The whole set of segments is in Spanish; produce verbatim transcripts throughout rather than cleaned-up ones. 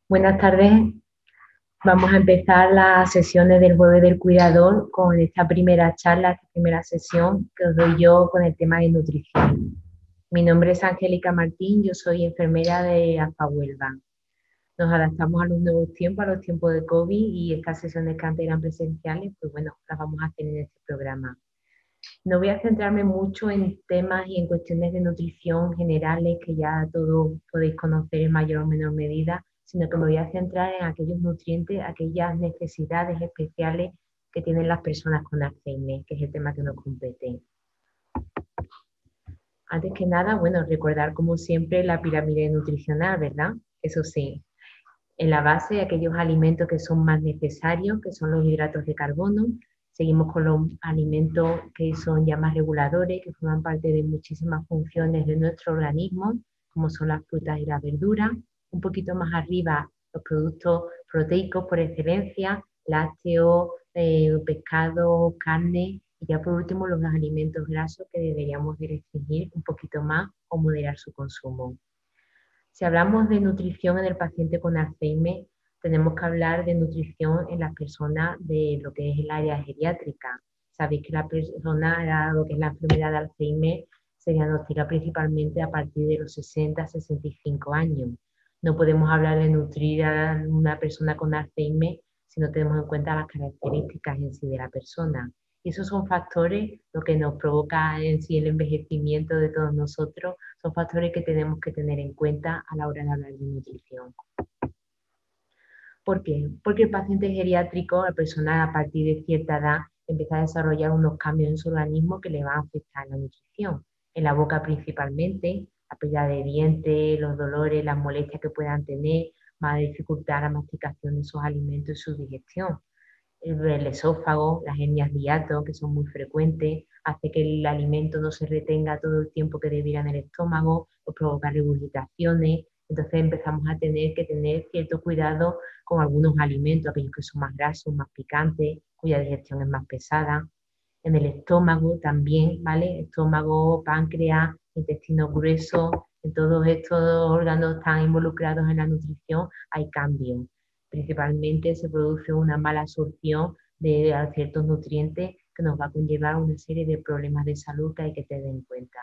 Buenas tardes. Vamos a empezar las sesiones del Jueves del Cuidador con esta primera charla, esta primera sesión que os doy yo con el tema de nutrición. Mi nombre es Angélica Martín, yo soy enfermera de AFA Huelva. Nos adaptamos a los nuevos tiempos, a los tiempos de COVID, y estas sesiones que antes eran presenciales, pues bueno, las vamos a hacer en este programa. No voy a centrarme mucho en temas y en cuestiones de nutrición generales que ya todos podéis conocer en mayor o menor medida, sino que me voy a centrar en aquellos nutrientes, aquellas necesidades especiales que tienen las personas con Alzheimer, que es el tema que nos compete. Antes que nada, bueno, recordar como siempre la pirámide nutricional, ¿verdad? Eso sí, en la base aquellos alimentos que son más necesarios, que son los hidratos de carbono. Seguimos con los alimentos que son ya más reguladores, que forman parte de muchísimas funciones de nuestro organismo, como son las frutas y las verduras. Un poquito más arriba, los productos proteicos por excelencia, lácteos, eh, pescado, carne. Y ya por último, los alimentos grasos que deberíamos de restringir un poquito más o moderar su consumo. Si hablamos de nutrición en el paciente con Alzheimer, tenemos que hablar de nutrición en las personas de lo que es el área geriátrica. Sabéis que la persona, lo que es la enfermedad de Alzheimer, se diagnostica principalmente a partir de los sesenta a sesenta y cinco años. No podemos hablar de nutrir a una persona con Alzheimer si no tenemos en cuenta las características en sí de la persona. Y esos son factores, lo que nos provoca en sí el envejecimiento de todos nosotros, son factores que tenemos que tener en cuenta a la hora de hablar de nutrición. ¿Por qué? Porque el paciente geriátrico, la persona a partir de cierta edad, empieza a desarrollar unos cambios en su organismo que le van a afectar a la nutrición. En la boca principalmente, la pérdida de dientes, los dolores, las molestias que puedan tener, va a dificultar la masticación de esos alimentos y su digestión. El esófago, las hernias de hiato, que son muy frecuentes, hace que el alimento no se retenga todo el tiempo que debiera en el estómago, o provoca regurgitaciones. Entonces empezamos a tener que tener cierto cuidado con algunos alimentos, aquellos que son más grasos, más picantes, cuya digestión es más pesada. En el estómago también, ¿vale? Estómago, páncreas, intestino grueso, en todos estos órganos tan involucrados en la nutrición hay cambios. Principalmente se produce una mala absorción de ciertos nutrientes que nos va a conllevar una serie de problemas de salud que hay que tener en cuenta.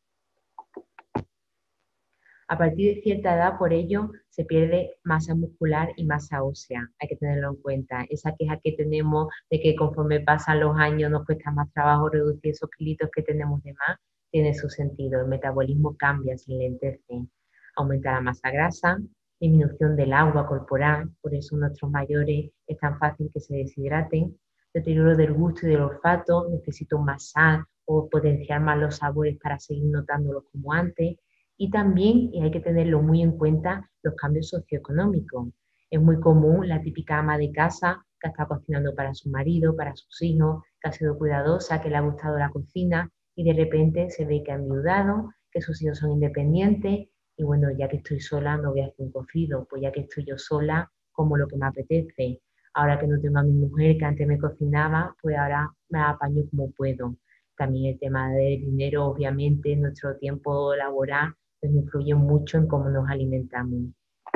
A partir de cierta edad, por ello, se pierde masa muscular y masa ósea. Hay que tenerlo en cuenta. Esa queja que tenemos de que conforme pasan los años nos cuesta más trabajo reducir esos kilitos que tenemos de más, tiene su sentido. El metabolismo cambia, se lentece. Aumenta la masa grasa, disminución del agua corporal, por eso nuestros mayores es tan fácil que se deshidraten. Deterioro del gusto y del olfato, necesito más sal o potenciar más los sabores para seguir notándolos como antes. Y también, y hay que tenerlo muy en cuenta, los cambios socioeconómicos. Es muy común la típica ama de casa que está cocinando para su marido, para sus hijos, que ha sido cuidadosa, que le ha gustado la cocina y de repente se ve que ha enviudado, que sus hijos son independientes y bueno, ya que estoy sola no voy a hacer un cocido, pues ya que estoy yo sola, como lo que me apetece. Ahora que no tengo a mi mujer que antes me cocinaba, pues ahora me apaño como puedo. También el tema del dinero, obviamente, nuestro tiempo laboral pues influye mucho en cómo nos alimentamos.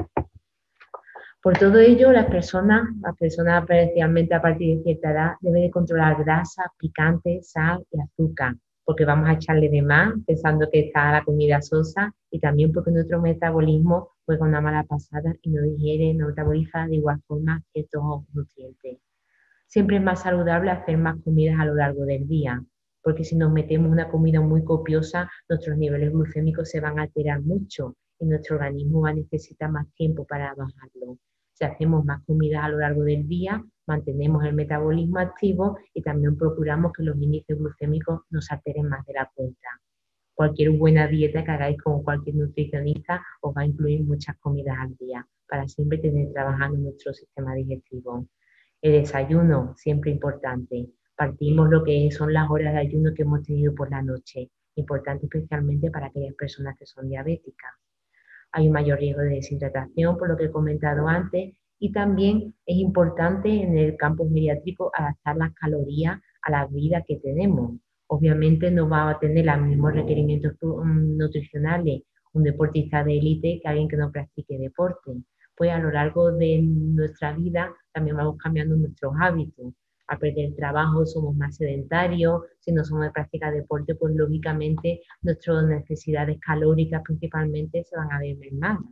Por todo ello, las personas, las personas especialmente a partir de cierta edad, deben de controlar grasa, picante, sal y azúcar, porque vamos a echarle de más pensando que está la comida sosa y también porque nuestro metabolismo juega una mala pasada y no digiere, no metaboliza de igual forma ciertos nutrientes. Siempre es más saludable hacer más comidas a lo largo del día, porque si nos metemos una comida muy copiosa, nuestros niveles glucémicos se van a alterar mucho y nuestro organismo va a necesitar más tiempo para bajarlo. Si hacemos más comidas a lo largo del día, mantenemos el metabolismo activo y también procuramos que los índices glucémicos no se alteren más de la cuenta. Cualquier buena dieta que hagáis con cualquier nutricionista os va a incluir muchas comidas al día para siempre tener trabajando nuestro sistema digestivo. El desayuno, siempre importante. Partimos lo que son las horas de ayuno que hemos tenido por la noche. Importante especialmente para aquellas personas que son diabéticas. Hay un mayor riesgo de deshidratación, por lo que he comentado antes, y también es importante en el campo geriátrico adaptar las calorías a la vida que tenemos. Obviamente no va a tener los mismos requerimientos nutricionales un deportista de élite que alguien que no practique deporte. pues a lo largo de nuestra vida también vamos cambiando nuestros hábitos. Al perder trabajo somos más sedentarios, si no somos de práctica de deporte, pues lógicamente nuestras necesidades calóricas principalmente se van a ver mermadas.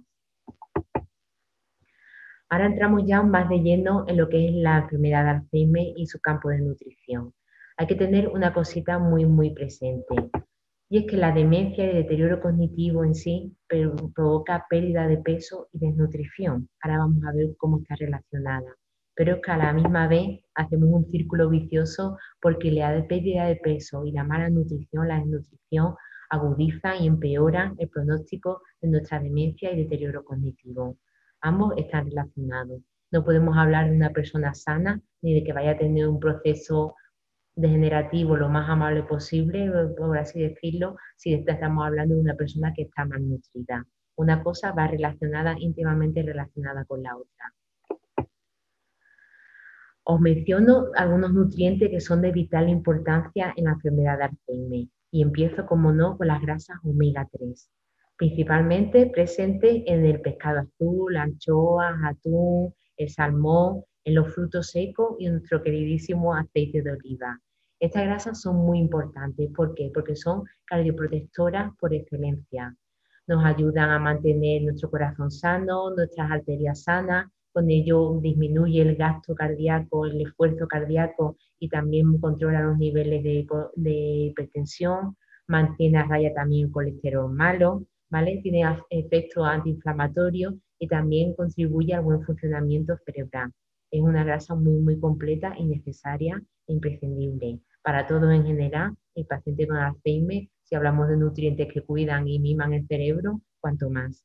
Ahora entramos ya más de lleno en lo que es la enfermedad de Alzheimer y su campo de nutrición. Hay que tener una cosita muy, muy presente. Y es que la demencia y el deterioro cognitivo en sí provoca pérdida de peso y desnutrición. Ahora vamos a ver cómo está relacionada. Pero es que a la misma vez hacemos un círculo vicioso porque la pérdida de peso y la mala nutrición, la desnutrición, agudiza y empeora el pronóstico de nuestra demencia y deterioro cognitivo. Ambos están relacionados. No podemos hablar de una persona sana ni de que vaya a tener un proceso degenerativo lo más amable posible, por así decirlo, si estamos hablando de una persona que está malnutrida. Una cosa va relacionada, íntimamente relacionada con la otra. Os menciono algunos nutrientes que son de vital importancia en la enfermedad de Alzheimer y empiezo, como no, con las grasas omega tres, principalmente presentes en el pescado azul, anchoas, atún, el salmón, en los frutos secos y en nuestro queridísimo aceite de oliva. Estas grasas son muy importantes. ¿Por qué? Porque son cardioprotectoras por excelencia. Nos ayudan a mantener nuestro corazón sano, nuestras arterias sanas. Con ello disminuye el gasto cardíaco, el esfuerzo cardíaco y también controla los niveles de, de hipertensión, mantiene a raya también el colesterol malo, ¿vale? Tiene efectos antiinflamatorios y también contribuye al buen funcionamiento cerebral. Es una grasa muy, muy completa y necesaria e imprescindible para todos en general. El paciente con Alzheimer, si hablamos de nutrientes que cuidan y miman el cerebro, cuanto más.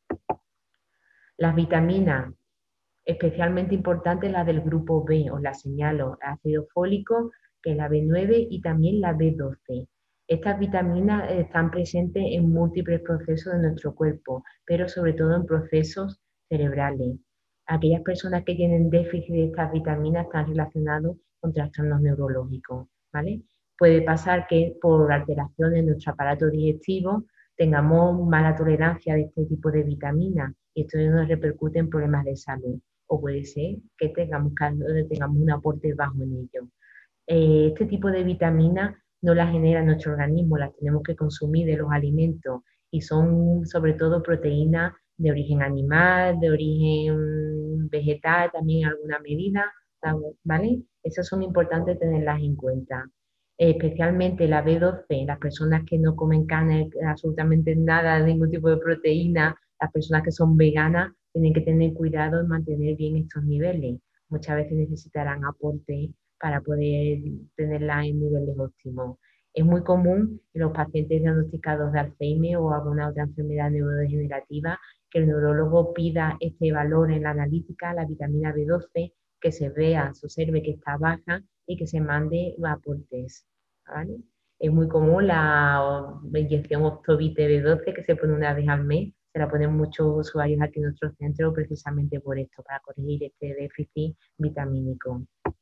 Las vitaminas, especialmente importante la del grupo B, os la señalo, ácido fólico, que es la B nueve y también la B doce. Estas vitaminas están presentes en múltiples procesos de nuestro cuerpo, pero sobre todo en procesos cerebrales. Aquellas personas que tienen déficit de estas vitaminas están relacionados con trastornos neurológicos, ¿vale? Puede pasar que por alteraciones en nuestro aparato digestivo tengamos mala tolerancia de este tipo de vitaminas y esto nos repercute en problemas de salud. O puede ser que tengamos, tengamos un aporte bajo en ello. Eh, este tipo de vitaminas no las genera nuestro organismo, las tenemos que consumir de los alimentos y son sobre todo proteínas de origen animal, de origen vegetal, también en alguna medida, ¿vale? Esas son importantes tenerlas en cuenta. Eh, especialmente la B doce, las personas que no comen carne, absolutamente nada, ningún tipo de proteína, las personas que son veganas, tienen que tener cuidado en mantener bien estos niveles. Muchas veces necesitarán aporte para poder tenerla en niveles óptimos. Es muy común en los pacientes diagnosticados de Alzheimer o alguna otra enfermedad neurodegenerativa que el neurólogo pida este valor en la analítica, la vitamina B doce, que se vea, se observe que está baja y que se mande aportes, ¿vale? Es muy común la inyección Octavite B doce que se pone una vez al mes. Se la ponen muchos usuarios aquí en nuestro centro precisamente por esto, para corregir este déficit vitamínico.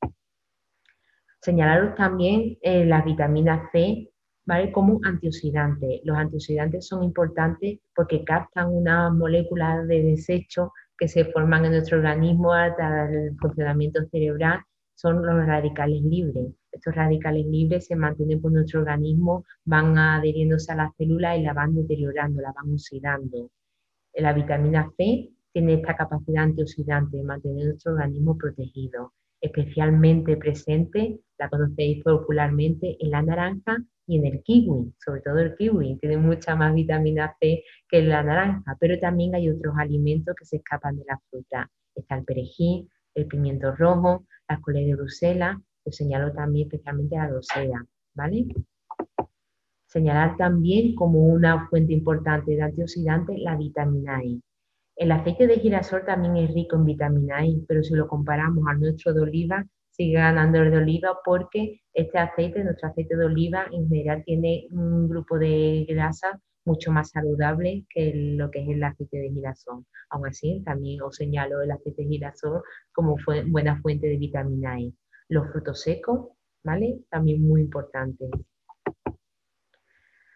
Señalaros también eh, las vitaminas C, ¿vale? Como antioxidantes. Los antioxidantes son importantes porque captan unas moléculas de desecho que se forman en nuestro organismo para el funcionamiento cerebral, son los radicales libres. Estos radicales libres se mantienen por nuestro organismo, van adheriéndose a las células y la van deteriorando, la van oxidando. La vitamina C tiene esta capacidad antioxidante de mantener nuestro organismo protegido, especialmente presente, la conocéis popularmente, en la naranja y en el kiwi, sobre todo el kiwi, tiene mucha más vitamina C que la naranja, pero también hay otros alimentos que se escapan de la fruta. Está el perejil, el pimiento rojo, las coles de Bruselas, os señalo también especialmente la rosea, ¿vale? Señalar también como una fuente importante de antioxidantes la vitamina E. El aceite de girasol también es rico en vitamina E, pero si lo comparamos al nuestro de oliva, sigue ganando el de oliva porque este aceite, nuestro aceite de oliva, en general tiene un grupo de grasas mucho más saludable que lo que es el aceite de girasol. Aún así, también os señalo el aceite de girasol como fue buena fuente de vitamina E. Los frutos secos, ¿vale? También muy importantes.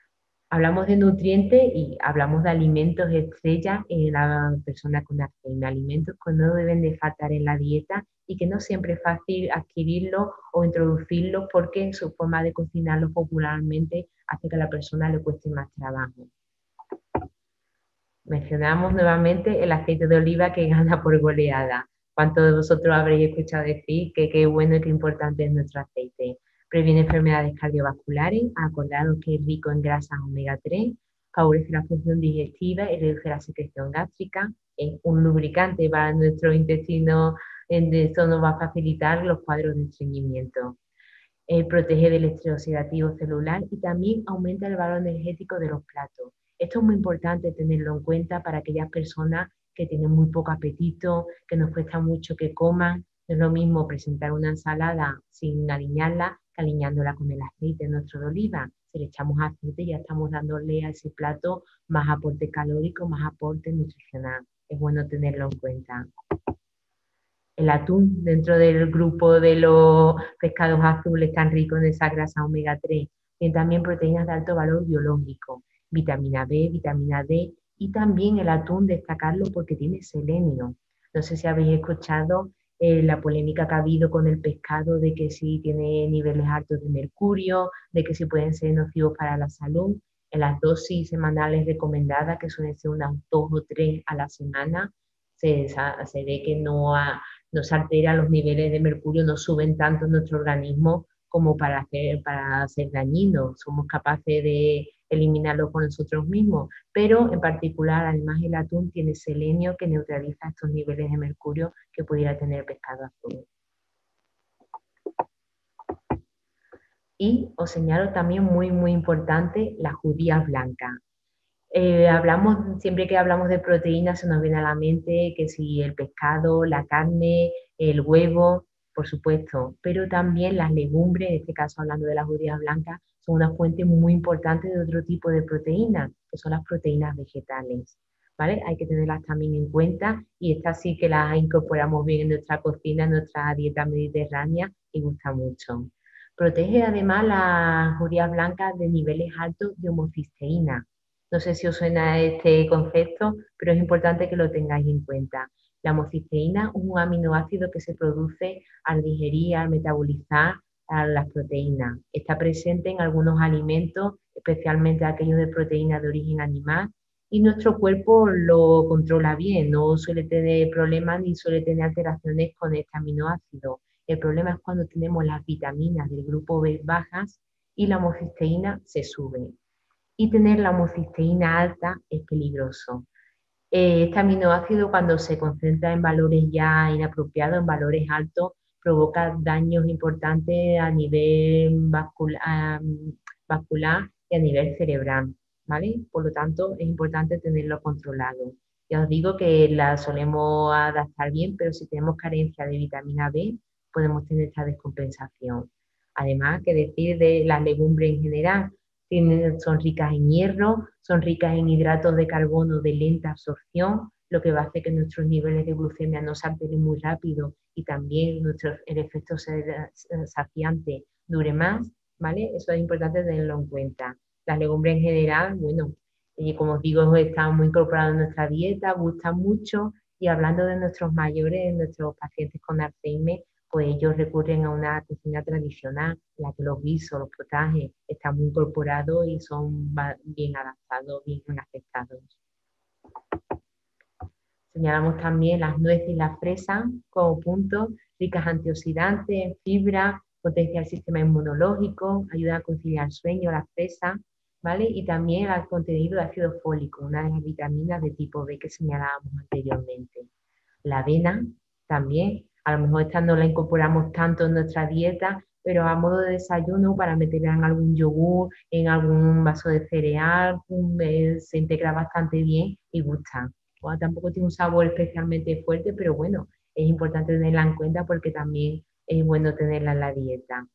Hablamos de nutrientes y hablamos de alimentos estrella en la persona con Alzheimer, alimentos que no deben de faltar en la dieta y que no siempre es fácil adquirirlos o introducirlos porque su forma de cocinarlos popularmente hace que a la persona le cueste más trabajo. Mencionamos nuevamente el aceite de oliva que gana por goleada. ¿Cuántos de vosotros habréis escuchado decir que qué bueno y qué importante es nuestro aceite? Previene enfermedades cardiovasculares, acordado que es rico en grasas omega tres, favorece la función digestiva y reduce la secreción gástrica, es un lubricante para nuestro intestino, esto nos va a facilitar los cuadros de estreñimiento. Eh, protege del estrés oxidativo celular y también aumenta el valor energético de los platos. Esto es muy importante tenerlo en cuenta para aquellas personas que tienen muy poco apetito, que nos cuesta mucho que coman. No es lo mismo presentar una ensalada sin aliñarla que aliñándola con el aceite nuestro de oliva. Si le echamos aceite ya estamos dándole a ese plato más aporte calórico, más aporte nutricional. Es bueno tenerlo en cuenta. El atún dentro del grupo de los pescados azules tan rico en esa grasa omega tres. Tiene también proteínas de alto valor biológico, vitamina B, vitamina D y también el atún destacarlo porque tiene selenio. No sé si habéis escuchado eh, la polémica que ha habido con el pescado de que si tiene niveles altos de mercurio, de que si pueden ser nocivos para la salud. En las dosis semanales recomendadas, que suelen ser unas dos o tres a la semana, se, se ve que no ha, no se alteran los niveles de mercurio, no suben tanto en nuestro organismo como para, hacer, para ser dañinos. Somos capaces de eliminarlo por nosotros mismos, pero en particular, además, el atún tiene selenio que neutraliza estos niveles de mercurio que pudiera tener el pescado azul. Y os señalo también muy, muy importante, las judías blancas. Eh, hablamos, siempre que hablamos de proteínas se nos viene a la mente que si el pescado, la carne, el huevo, por supuesto, pero también las legumbres, en este caso hablando de las judías blancas, son una fuente muy importante de otro tipo de proteínas, que son las proteínas vegetales. ¿Vale? Hay que tenerlas también en cuenta y estas sí que las incorporamos bien en nuestra cocina, en nuestra dieta mediterránea y gusta mucho. Protege además las judías blancas de niveles altos de homocisteína. No sé si os suena este concepto, pero es importante que lo tengáis en cuenta. La homocisteína es un aminoácido que se produce al digerir, al metabolizar a las proteínas. Está presente en algunos alimentos, especialmente aquellos de proteína de origen animal, y nuestro cuerpo lo controla bien, no suele tener problemas ni suele tener alteraciones con este aminoácido. El problema es cuando tenemos las vitaminas del grupo B bajas y la homocisteína se sube. Y tener la homocisteína alta es peligroso. Eh, este aminoácido cuando se concentra en valores ya inapropiados, en valores altos, provoca daños importantes a nivel vascular, vascular y a nivel cerebral, ¿vale? Por lo tanto, es importante tenerlo controlado. Ya os digo que la solemos adaptar bien, pero si tenemos carencia de vitamina B, podemos tener esta descompensación. Además, que decir de las legumbres en general, tienen, son ricas en hierro, son ricas en hidratos de carbono de lenta absorción, lo que va a hacer que nuestros niveles de glucemia no se alteren muy rápido y también nuestro, el efecto saciante dure más, ¿vale? Eso es importante tenerlo en cuenta. Las legumbres en general, bueno, y como os digo, están muy incorporadas en nuestra dieta, gustan mucho y hablando de nuestros mayores, de nuestros pacientes con Alzheimer, pues ellos recurren a una cocina tradicional, en la que los guisos, los potajes están muy incorporados y son bien adaptados, bien aceptados. Señalamos también las nueces y las fresas como puntos, ricas antioxidantes, fibra, potencia el sistema inmunológico, ayuda a conciliar el sueño, las fresas, ¿vale? Y también el contenido de ácido fólico, una de las vitaminas de tipo B que señalábamos anteriormente. La avena también, a lo mejor esta no la incorporamos tanto en nuestra dieta, pero a modo de desayuno para meterla en algún yogur, en algún vaso de cereal, se integra bastante bien y gusta. Bueno, tampoco tiene un sabor especialmente fuerte, pero bueno, es importante tenerla en cuenta porque también es bueno tenerla en la dieta.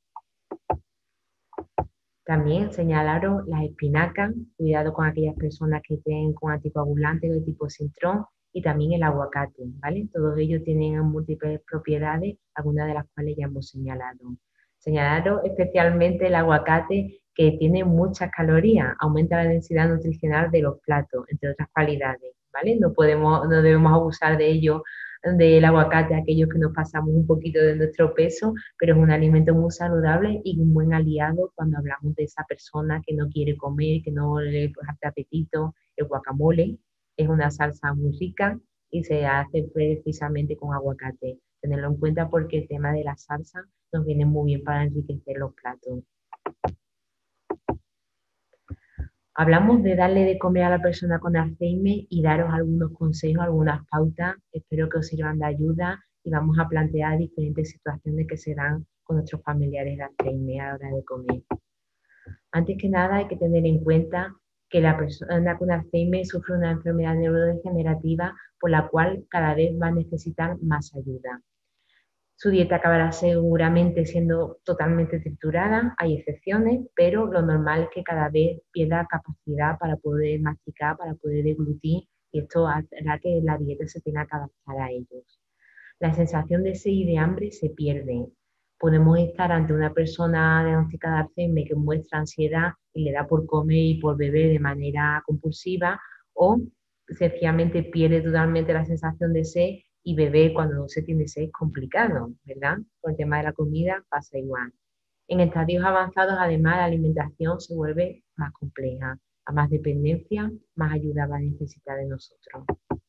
También señalaron las espinacas, cuidado con aquellas personas que estén con anticoagulantes de tipo Sintrón, y también el aguacate, ¿vale? Todos ellos tienen múltiples propiedades, algunas de las cuales ya hemos señalado. Señalaros especialmente el aguacate, que tiene muchas calorías, aumenta la densidad nutricional de los platos, entre otras cualidades, ¿vale? No podemos, no debemos abusar de ello, del aguacate, aquellos que nos pasamos un poquito de nuestro peso, pero es un alimento muy saludable y un buen aliado cuando hablamos de esa persona que no quiere comer, que no le hace apetito. El guacamole es una salsa muy rica y se hace precisamente con aguacate. Tenerlo en cuenta porque el tema de la salsa nos viene muy bien para enriquecer los platos. Hablamos de darle de comer a la persona con Alzheimer y daros algunos consejos, algunas pautas. Espero que os sirvan de ayuda y vamos a plantear diferentes situaciones que se dan con nuestros familiares de Alzheimer a la hora de comer. Antes que nada hay que tener en cuenta que la persona con Alzheimer sufre una enfermedad neurodegenerativa por la cual cada vez va a necesitar más ayuda. Su dieta acabará seguramente siendo totalmente triturada, hay excepciones, pero lo normal es que cada vez pierda capacidad para poder masticar, para poder deglutir, y esto hará que la dieta se tenga que adaptar a ellos. La sensación de sed y de hambre se pierde. Podemos estar ante una persona diagnosticada de Alzheimer que muestra ansiedad y le da por comer y por beber de manera compulsiva, o sencillamente pierde totalmente la sensación de sed, y beber cuando no se tiene sed es complicado, ¿verdad? Con el tema de la comida pasa igual. En estadios avanzados, además, la alimentación se vuelve más compleja. A más dependencia, más ayuda va a necesitar de nosotros.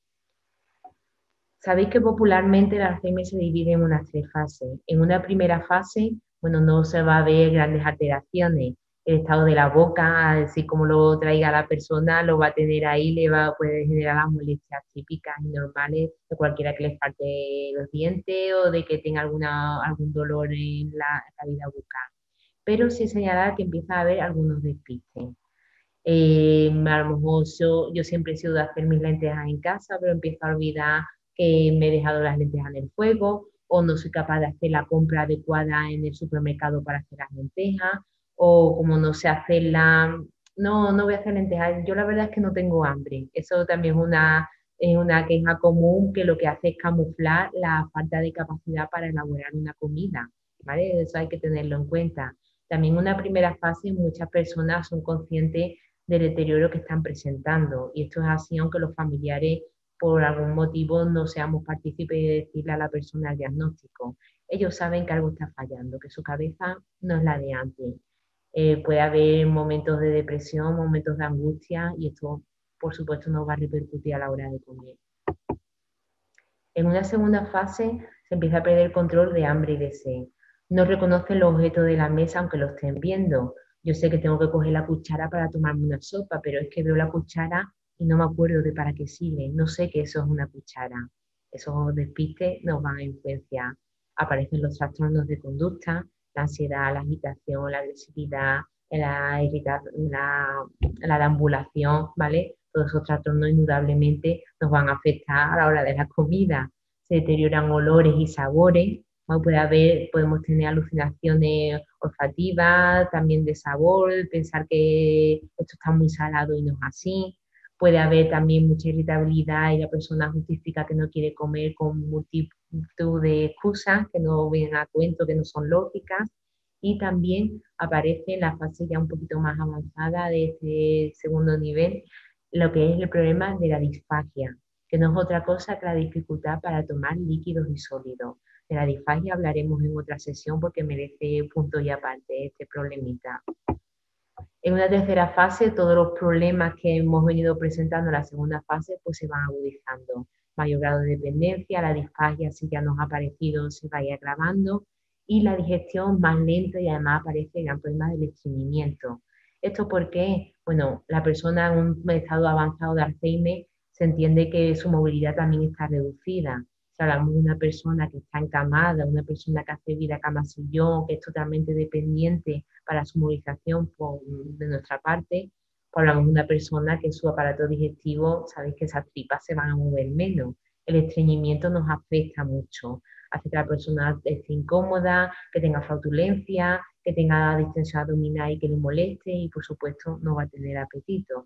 Sabéis que popularmente el Alzheimer se divide en unas tres fases. En una primera fase, bueno, no se va a ver grandes alteraciones. El estado de la boca, así como lo traiga la persona, lo va a tener ahí, le va a poder generar las molestias típicas y normales de cualquiera que le falte los dientes o de que tenga alguna, algún dolor en la cavidad bucal. Pero sí señalar que empieza a haber algunos despistes. Eh, a lo mejor yo, yo siempre he sido de hacer mis lentejas en casa, pero empiezo a olvidar que me he dejado las lentejas en el fuego, o no soy capaz de hacer la compra adecuada en el supermercado para hacer las lentejas, o como no sé hacerla, no, no voy a hacer lentejas. Yo la verdad es que no tengo hambre. Eso también es una, es una queja común, que lo que hace es camuflar la falta de capacidad para elaborar una comida, ¿vale? Eso hay que tenerlo en cuenta. También en una primera fase muchas personas son conscientes del deterioro que están presentando, y esto es así aunque los familiares por algún motivo no seamos partícipes de decirle a la persona el diagnóstico. Ellos saben que algo está fallando, que su cabeza no es la de antes. Eh, puede haber momentos de depresión, momentos de angustia, y esto por supuesto nos va a repercutir a la hora de comer. En una segunda fase se empieza a perder el control de hambre y de sed. No reconocen los objetos de la mesa aunque lo estén viendo. Yo sé que tengo que coger la cuchara para tomarme una sopa, pero es que veo la cuchara y no me acuerdo de para qué sirve. No sé que eso es una cuchara. Esos despistes nos van a influenciar. Aparecen los trastornos de conducta, la ansiedad, la agitación, la agresividad, la, irrita la, la deambulación, ¿vale? Todos esos trastornos indudablemente nos van a afectar a la hora de la comida. Se deterioran olores y sabores. Bueno, puede haber, podemos tener alucinaciones olfativas, también de sabor, pensar que esto está muy salado y no es así. Puede haber también mucha irritabilidad y la persona justifica que no quiere comer con multitud de excusas que no vienen a cuento, que no son lógicas. Y también aparece en la fase ya un poquito más avanzada de este segundo nivel lo que es el problema de la disfagia, que no es otra cosa que la dificultad para tomar líquidos y sólidos. De la disfagia hablaremos en otra sesión porque merece punto y aparte este problemita. En una tercera fase, todos los problemas que hemos venido presentando en la segunda fase pues se van agudizando. Mayor grado de dependencia, la disfagia, si ya nos ha aparecido, se va a ir agravando, y la digestión más lenta, y además aparece el gran problema del estreñimiento. ¿Esto por qué? Bueno, la persona en un estado avanzado de Alzheimer se entiende que su movilidad también está reducida. Si hablamos de una persona que está encamada, una persona que hace vida cama-sillón, que es totalmente dependiente para su movilización por, de nuestra parte, pues hablamos de una persona que su aparato digestivo, sabéis que esas tripas se van a mover menos. El estreñimiento nos afecta mucho, hace que la persona esté incómoda, que tenga flatulencia, que tenga distensión abdominal y que le moleste, y por supuesto no va a tener apetito.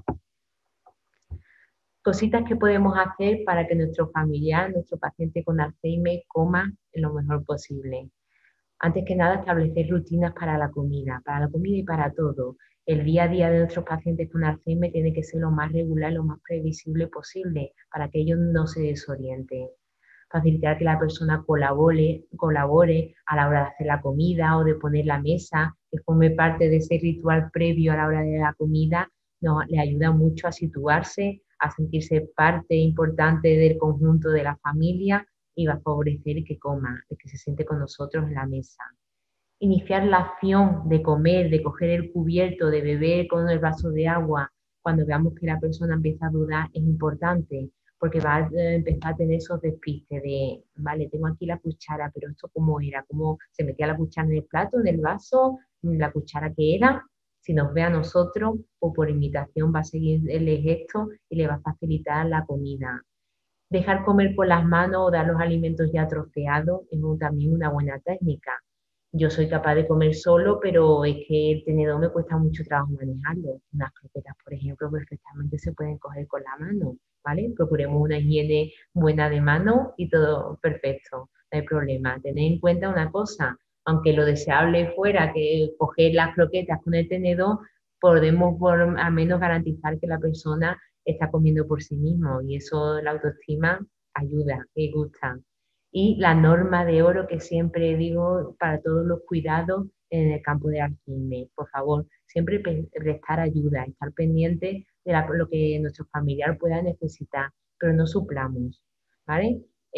Cositas que podemos hacer para que nuestro familiar, nuestro paciente con Alzheimer, coma lo mejor posible. Antes que nada, establecer rutinas para la comida, para la comida y para todo. El día a día de nuestros pacientes con Alzheimer tiene que ser lo más regular, lo más previsible posible, para que ellos no se desorienten. Facilitar que la persona colabore, colabore a la hora de hacer la comida o de poner la mesa, que forme parte de ese ritual previo a la hora de la comida, nos, le ayuda mucho a situarse, a sentirse parte importante del conjunto de la familia y va a favorecer que coma, que se siente con nosotros en la mesa. Iniciar la acción de comer, de coger el cubierto, de beber con el vaso de agua, cuando veamos que la persona empieza a dudar, es importante, porque va a empezar a tener esos despistes de, vale, tengo aquí la cuchara, pero esto cómo era, cómo se metía la cuchara en el plato, en el vaso, la cuchara que era. Si nos ve a nosotros o por imitación va a seguir el gesto y le va a facilitar la comida. Dejar comer con las manos o dar los alimentos ya troceados es un, también una buena técnica. Yo soy capaz de comer solo, pero es que el tenedor me cuesta mucho trabajo manejarlo. Unas croquetas, por ejemplo, perfectamente se pueden coger con la mano, ¿vale? Procuremos una higiene buena de mano y todo perfecto, no hay problema. Tened en cuenta una cosa, aunque lo deseable fuera que coger las croquetas con el tenedor, podemos por, al menos garantizar que la persona está comiendo por sí mismo y eso la autoestima ayuda y gusta. Y la norma de oro que siempre digo para todos los cuidados en el campo de Alzheimer, por favor, siempre prestar ayuda, estar pendiente de la, lo que nuestro familiar pueda necesitar, pero no suplamos, ¿vale?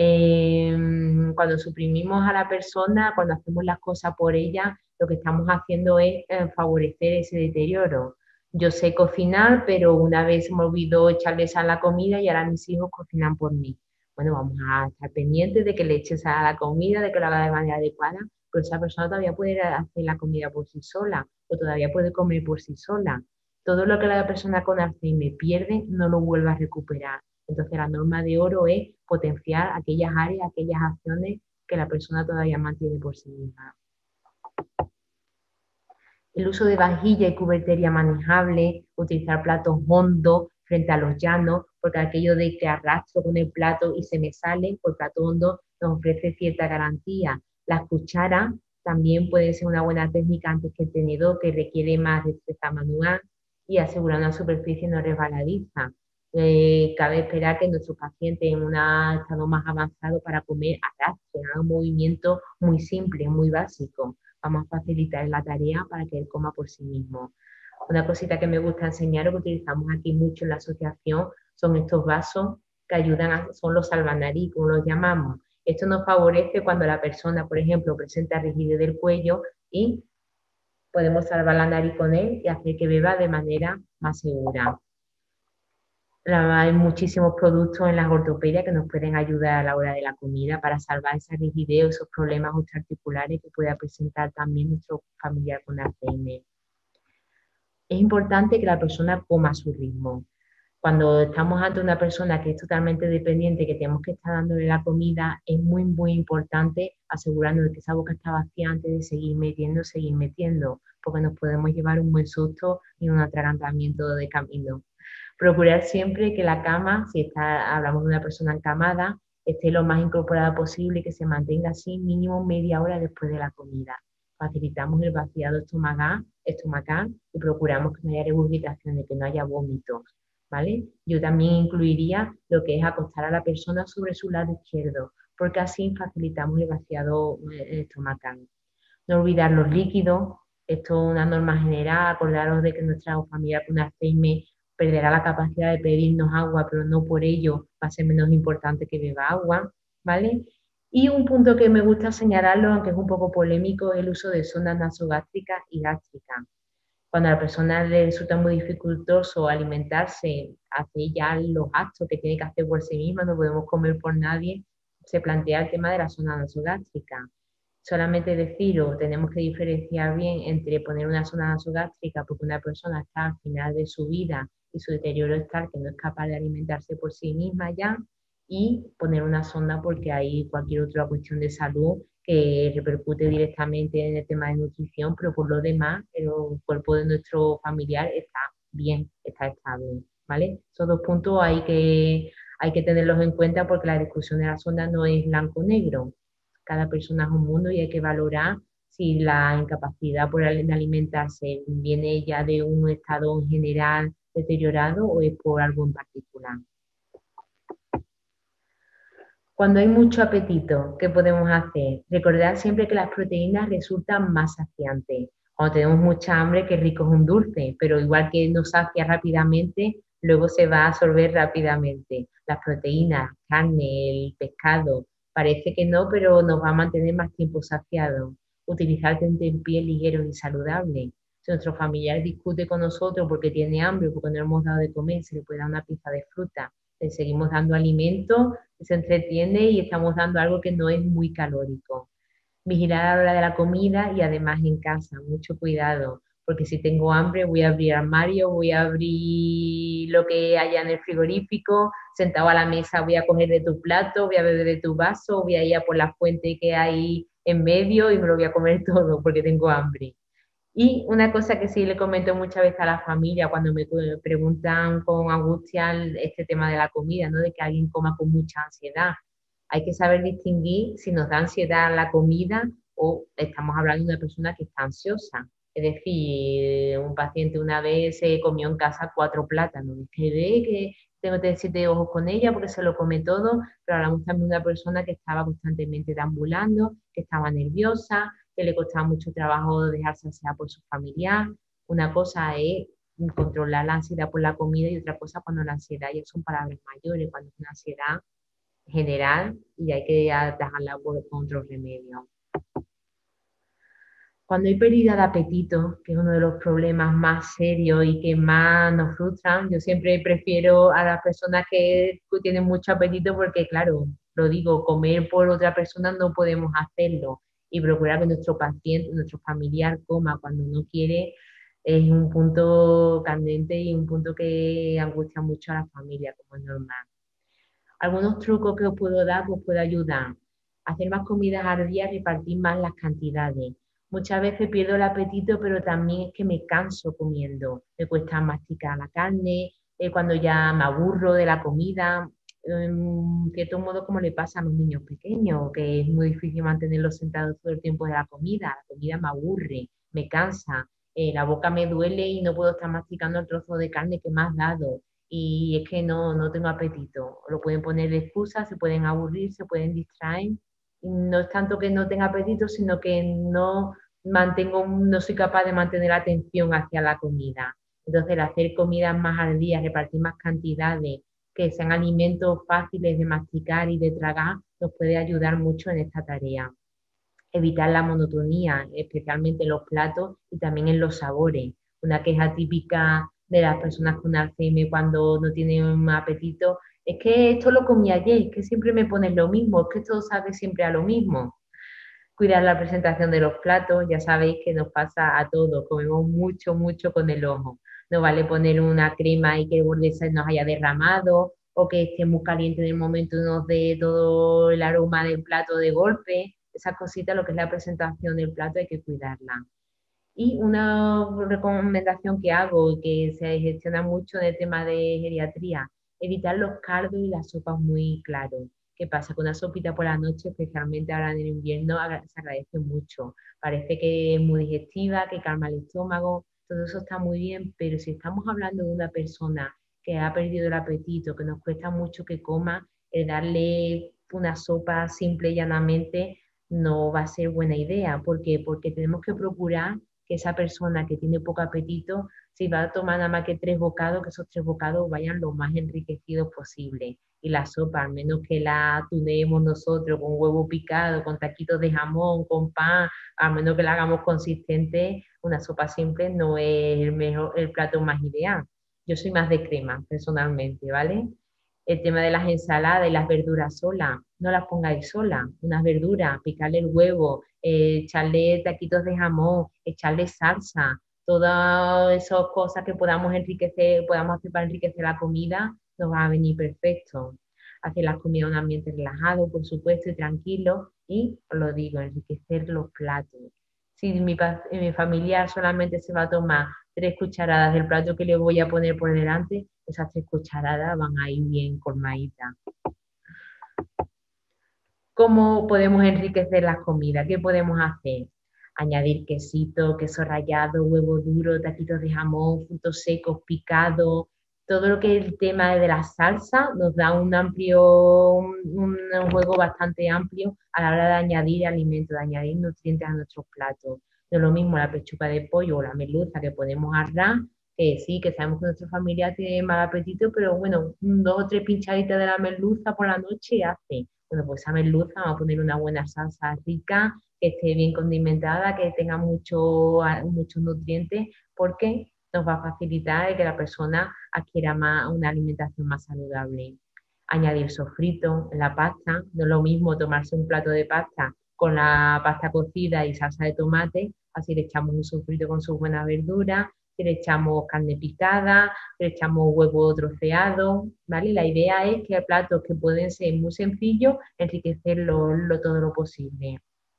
Eh, cuando suprimimos a la persona, cuando hacemos las cosas por ella, lo que estamos haciendo es eh, favorecer ese deterioro. Yo sé cocinar, pero una vez me olvidó echarle sal a la comida y ahora mis hijos cocinan por mí. Bueno, vamos a estar pendientes de que le eches sal a la comida, de que lo haga de manera adecuada, pero esa persona todavía puede hacer la comida por sí sola o todavía puede comer por sí sola. Todo lo que la persona con Alzheimer pierde no lo vuelve a recuperar. Entonces la norma de oro es potenciar aquellas áreas, aquellas acciones que la persona todavía mantiene por sí misma. El uso de vajilla y cubertería manejable, utilizar platos hondos frente a los llanos, porque aquello de que arrastro con el plato y se me sale, por plato hondo nos ofrece cierta garantía. Las cucharas también pueden ser una buena técnica antes que el tenedor, que requiere más destreza manual y asegurar una superficie no resbaladiza. Eh, cabe esperar que nuestros pacientes en un estado más avanzado para comer arrastren, hagan un movimiento muy simple, muy básico. Vamos a facilitar la tarea para que él coma por sí mismo. Una cosita que me gusta enseñar o que utilizamos aquí mucho en la asociación son estos vasos que ayudan a, son los salvanariz, como los llamamos. Esto nos favorece cuando la persona, por ejemplo, presenta rigidez del cuello y podemos salvar la nariz con él y hacer que beba de manera más segura. Hay muchísimos productos en las ortopedias que nos pueden ayudar a la hora de la comida para salvar esa rigidez o esos problemas osteoarticulares que pueda presentar también nuestro familiar con Alzheimer. Es importante que la persona coma a su ritmo. Cuando estamos ante una persona que es totalmente dependiente, que tenemos que estar dándole la comida, es muy, muy importante asegurarnos de que esa boca está vacía antes de seguir metiendo, seguir metiendo, porque nos podemos llevar un buen susto y un atragantamiento de camino. Procurar siempre que la cama, si está, hablamos de una persona encamada, esté lo más incorporada posible y que se mantenga así mínimo media hora después de la comida. Facilitamos el vaciado estomacal, estomacal y procuramos que no haya regurgitaciones, que no haya vómitos, ¿vale? Yo también incluiría lo que es acostar a la persona sobre su lado izquierdo, porque así facilitamos el vaciado estomacal. No olvidar los líquidos, esto es una norma general, acordaros de que nuestra familia con Alzheimer perderá la capacidad de pedirnos agua, pero no por ello va a ser menos importante que beba agua, ¿vale? Y un punto que me gusta señalarlo, aunque es un poco polémico, es el uso de sondas nasogástricas y gástricas. Cuando a la persona le resulta muy dificultoso alimentarse, hace ya los actos que tiene que hacer por sí misma, no podemos comer por nadie, se plantea el tema de la sonda nasogástrica. Solamente decir o tenemos que diferenciar bien entre poner una sonda nasogástrica porque una persona está al final de su vida y su deterioro es tal que no es capaz de alimentarse por sí misma ya, y poner una sonda porque hay cualquier otra cuestión de salud que repercute directamente en el tema de nutrición, pero por lo demás el cuerpo de nuestro familiar está bien, está estable, ¿vale? Esos dos puntos hay que, hay que tenerlos en cuenta porque la discusión de la sonda no es blanco-negro. Cada persona es un mundo y hay que valorar si la incapacidad por al- de alimentarse viene ya de un estado en general deteriorado o es por algo en particular. Cuando hay mucho apetito, ¿qué podemos hacer? Recordar siempre que las proteínas resultan más saciantes. Cuando tenemos mucha hambre, qué rico es un dulce, pero igual que nos sacia rápidamente, luego se va a absorber rápidamente. Las proteínas, carne, el pescado, parece que no, pero nos va a mantener más tiempo saciados. Utilizar tentempiés ligeros y saludables. Si nuestro familiar discute con nosotros porque tiene hambre o porque no le hemos dado de comer, se le puede dar una pieza de fruta. Le seguimos dando alimento, se entretiene y estamos dando algo que no es muy calórico. Vigilar a la hora de la comida y además en casa, mucho cuidado, porque si tengo hambre voy a abrir armario, voy a abrir lo que haya en el frigorífico, sentado a la mesa voy a coger de tu plato, voy a beber de tu vaso, voy a ir a por la fuente que hay en medio y me lo voy a comer todo porque tengo hambre. Y una cosa que sí le comento muchas veces a la familia cuando me cu- preguntan con angustia el- este tema de la comida, ¿no? De que alguien coma con mucha ansiedad. Hay que saber distinguir si nos da ansiedad la comida o estamos hablando de una persona que está ansiosa. Es decir, un paciente una vez se comió en casa cuatro plátanos. Es que ve que tengo que tener siete ojos con ella porque se lo come todo, pero hablamos también de una persona que estaba constantemente deambulando, que estaba nerviosa, que le costaba mucho trabajo dejarse ansiedad por su familiar. Una cosa es controlar la ansiedad por la comida y otra cosa cuando la ansiedad ya son palabras mayores, cuando es una ansiedad general y hay que dejarla por, con otro remedio. Cuando hay pérdida de apetito, que es uno de los problemas más serios y que más nos frustran, yo siempre prefiero a las personas que tienen mucho apetito porque, claro, lo digo, comer por otra persona no podemos hacerlo y procurar que nuestro paciente, nuestro familiar coma cuando no quiere es un punto candente y un punto que angustia mucho a la familia, como es normal. Algunos trucos que os puedo dar, os puedo ayudar. Hacer más comidas al día, repartir más las cantidades. Muchas veces pierdo el apetito, pero también es que me canso comiendo. Me cuesta masticar la carne, eh, cuando ya me aburro de la comida. En cierto modo, como le pasa a los niños pequeños, que es muy difícil mantenerlos sentados todo el tiempo de la comida. La comida me aburre, me cansa, eh, la boca me duele y no puedo estar masticando el trozo de carne que me has dado y es que no, no tengo apetito. Lo pueden poner de excusa, se pueden aburrir, se pueden distraer. No es tanto que no tenga apetito, sino que no mantengo, no soy capaz de mantener la atención hacia la comida. Entonces, el hacer comidas más al día, repartir más cantidades, que sean alimentos fáciles de masticar y de tragar, nos puede ayudar mucho en esta tarea. Evitar la monotonía, especialmente en los platos y también en los sabores. Una queja típica de las personas con Alzheimer cuando no tienen apetito es que esto lo comí ayer, es que siempre me pones lo mismo, es que esto sabe siempre a lo mismo. Cuidar la presentación de los platos, ya sabéis que nos pasa a todos, comemos mucho, mucho con el ojo. No vale poner una crema y que el borde se nos haya derramado o que esté muy caliente en el momento y nos dé todo el aroma del plato de golpe. Esas cositas, lo que es la presentación del plato, hay que cuidarla. Y una recomendación que hago, que se gestiona mucho en el tema de geriatría, evitar los caldos y las sopas muy claros. ¿Qué pasa? Con una sopita por la noche, especialmente ahora en el invierno, agra- se agradece mucho. Parece que es muy digestiva, que calma el estómago, todo eso está muy bien, pero si estamos hablando de una persona que ha perdido el apetito, que nos cuesta mucho que coma, el darle una sopa simple y llanamente no va a ser buena idea. ¿Por qué? Porque tenemos que procurar que esa persona que tiene poco apetito, si va a tomar nada más que tres bocados, que esos tres bocados vayan lo más enriquecidos posible. Y la sopa, al menos que la tunemos nosotros con huevo picado, con taquitos de jamón, con pan, al menos que la hagamos consistente, una sopa simple no es el mejor, el plato más ideal. Yo soy más de crema, personalmente, ¿vale? El tema de las ensaladas y las verduras solas, no las pongáis solas, unas verduras, picarle el huevo, eh, echarle taquitos de jamón, echarle salsa, todas esas cosas que podamos enriquecer, podamos hacer para enriquecer la comida, nos va a venir perfecto. Hacer las comidas en un ambiente relajado, por supuesto, y tranquilo, y os lo digo, enriquecer los platos. Si mi, mi familiar solamente se va a tomar tres cucharadas del plato que le voy a poner por delante, esas tres cucharadas van a ir bien colmaditas. ¿Cómo podemos enriquecer las comidas? ¿Qué podemos hacer? Añadir quesito, queso rallado, huevo duro, taquitos de jamón, frutos secos, picados, todo lo que es el tema de la salsa nos da un amplio, un, un juego bastante amplio a la hora de añadir alimentos, de añadir nutrientes a nuestros platos. No es lo mismo la pechuga de pollo o la merluza que podemos arrar, que sí, que sabemos que nuestra familia tiene mal apetito, pero bueno, dos o tres pinchaditas de la merluza por la noche hace. Bueno, pues esa merluza vamos a poner una buena salsa rica, que esté bien condimentada, que tenga mucho, muchos nutrientes, porque nos va a facilitar que la persona adquiera más, una alimentación más saludable. Añadir sofrito en la pasta, no es lo mismo tomarse un plato de pasta con la pasta cocida y salsa de tomate, así le echamos un sofrito con sus buenas verduras, le echamos carne picada, le echamos huevo troceado, ¿vale? La idea es que platos que pueden ser muy sencillos, enriquecerlo lo, todo lo posible.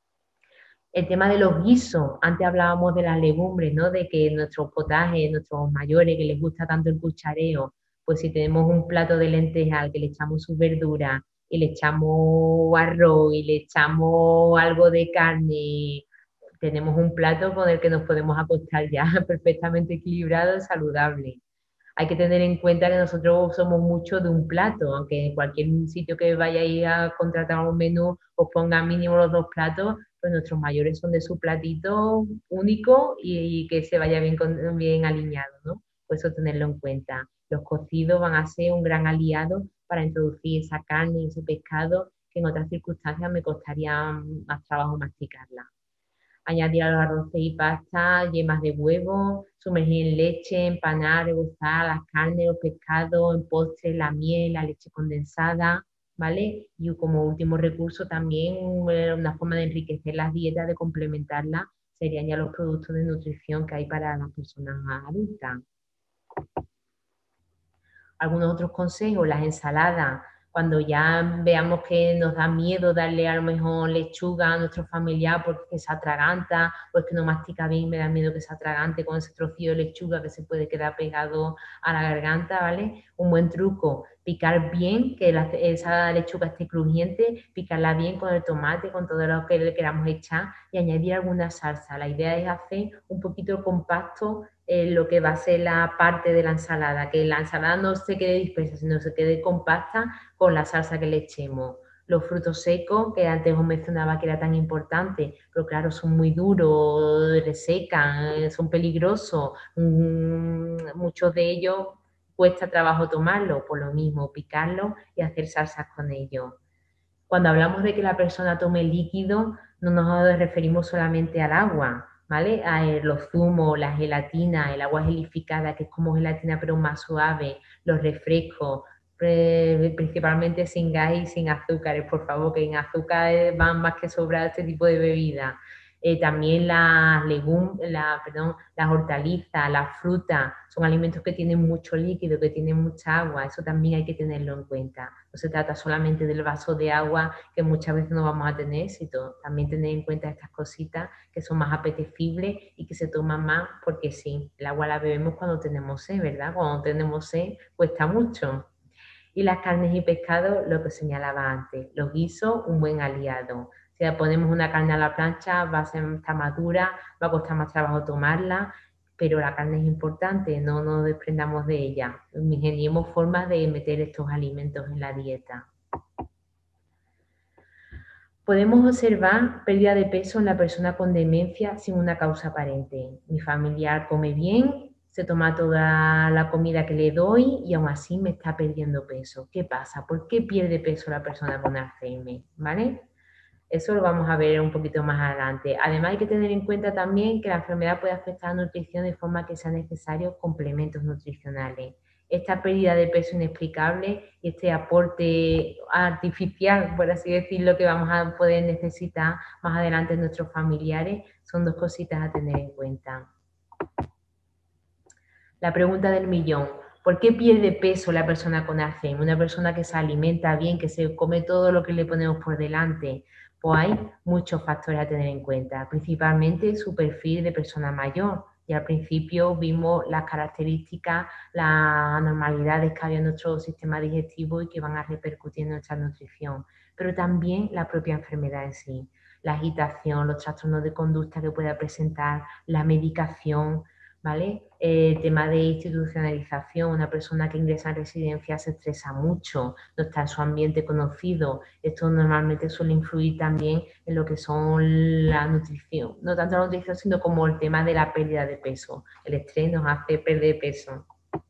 El tema de los guisos, antes hablábamos de las legumbres, ¿no? De que nuestros potajes, nuestros mayores, que les gusta tanto el cuchareo, pues si tenemos un plato de lentejas al que le echamos sus verduras y le echamos arroz y le echamos algo de carne, tenemos un plato con el que nos podemos acostar ya perfectamente equilibrado y saludable. Hay que tener en cuenta que nosotros somos mucho de un plato, aunque en cualquier sitio que vayáis a contratar un menú os ponga mínimo los dos platos, pues nuestros mayores son de su platito único y, y que se vaya bien, con, bien alineado, ¿no? Por eso tenerlo en cuenta. Los cocidos van a ser un gran aliado para introducir esa carne y ese pescado que en otras circunstancias me costaría más trabajo masticarla. Añadir a los arroces y pasta yemas de huevo, sumergir en leche, empanar, rebozar las carnes, los pescados, en postre, la miel, la leche condensada, ¿vale? Y como último recurso también una forma de enriquecer las dietas, de complementarlas, serían ya los productos de nutrición que hay para las personas adultas. Algunos otros consejos, las ensaladas, cuando ya veamos que nos da miedo darle a lo mejor lechuga a nuestro familiar porque se atraganta o es que no mastica bien, me da miedo que se atragante con ese trocillo de lechuga que se puede quedar pegado a la garganta, ¿vale? Un buen truco, picar bien, que la, esa lechuga esté crujiente, picarla bien con el tomate, con todo lo que le queramos echar y añadir alguna salsa. La idea es hacer un poquito compacto eh, lo que va a ser la parte de la ensalada, que la ensalada no se quede dispersa, sino se quede compacta con la salsa que le echemos. Los frutos secos, que antes os mencionaba que era tan importante, pero claro, son muy duros, resecan, son peligrosos, mmm, muchos de ellos cuesta trabajo tomarlo, por lo mismo, picarlo y hacer salsas con ellos. Cuando hablamos de que la persona tome líquido, no nos referimos solamente al agua, ¿vale? A los zumos, la gelatina, el agua gelificada, que es como gelatina pero más suave, los refrescos, principalmente sin gas y sin azúcares, por favor, que en azúcar van más que sobrar este tipo de bebidas. Eh, también las legum, la, perdón, las hortalizas, las frutas, son alimentos que tienen mucho líquido, que tienen mucha agua, eso también hay que tenerlo en cuenta. No se trata solamente del vaso de agua, que muchas veces no vamos a tener éxito, también tener en cuenta estas cositas que son más apetecibles y que se toman más, porque sí, el agua la bebemos cuando tenemos sed, ¿verdad? Cuando tenemos sed cuesta mucho. Y las carnes y pescados, lo que señalaba antes, los guisos, un buen aliado. Si ponemos una carne a la plancha, va a ser estar madura, va a costar más trabajo tomarla, pero la carne es importante, no nos desprendamos de ella. Ingeniemos formas de meter estos alimentos en la dieta. Podemos observar pérdida de peso en la persona con demencia sin una causa aparente. Mi familiar come bien, se toma toda la comida que le doy y aún así me está perdiendo peso. ¿Qué pasa? ¿Por qué pierde peso la persona con Alzheimer? ¿Vale? Eso lo vamos a ver un poquito más adelante. Además hay que tener en cuenta también que la enfermedad puede afectar a la nutrición de forma que sean necesarios complementos nutricionales. Esta pérdida de peso inexplicable y este aporte artificial, por así decirlo, que vamos a poder necesitar más adelante en nuestros familiares, son dos cositas a tener en cuenta. La pregunta del millón. ¿Por qué pierde peso la persona con Alzheimer? Una persona que se alimenta bien, que se come todo lo que le ponemos por delante. Pues hay muchos factores a tener en cuenta, principalmente su perfil de persona mayor. Y al principio vimos las características, las anormalidades que había en nuestro sistema digestivo y que van a repercutir en nuestra nutrición, pero también la propia enfermedad en sí. la agitación, los trastornos de conducta que pueda presentar, la medicación, ¿vale? El tema de institucionalización, una persona que ingresa en residencia se estresa mucho, no está en su ambiente conocido. Esto normalmente suele influir también en lo que son la nutrición, no tanto la nutrición, sino como el tema de la pérdida de peso. El estrés nos hace perder peso.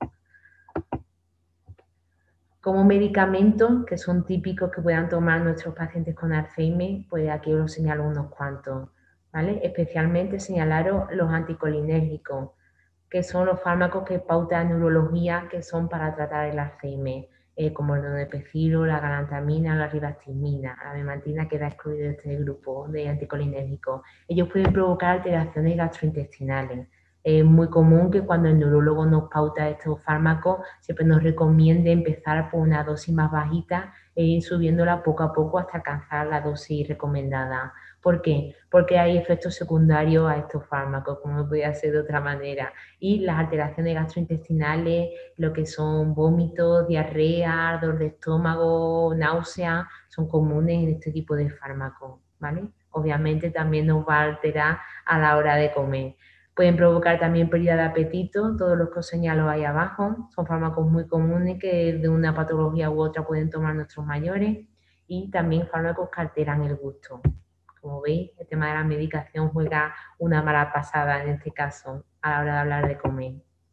Como medicamentos que son típicos que puedan tomar nuestros pacientes con Alzheimer, pues aquí os señalo unos cuantos, ¿vale? Especialmente señalaros los anticolinérgicos, que son los fármacos que pautan neurología que son para tratar el Alzheimer, eh, como el donepezilo, la galantamina, la ribastimina. La memantina queda excluida de este grupo de anticolinérgicos. Ellos pueden provocar alteraciones gastrointestinales. Es muy común que cuando el neurólogo nos pauta estos fármacos, siempre nos recomiende empezar por una dosis más bajita e ir subiéndola poco a poco hasta alcanzar la dosis recomendada. ¿Por qué? Porque hay efectos secundarios a estos fármacos, como no podía ser de otra manera. Y las alteraciones gastrointestinales, lo que son vómitos, diarrea, ardor de estómago, náusea, son comunes en este tipo de fármacos, ¿vale? Obviamente también nos va a alterar a la hora de comer. Pueden provocar también pérdida de apetito, todos los que os señalo ahí abajo. Son fármacos muy comunes que de una patología u otra pueden tomar nuestros mayores. Y también fármacos que alteran el gusto. Como veis, el tema de la medicación juega una mala pasada en este caso a la hora de hablar de comer.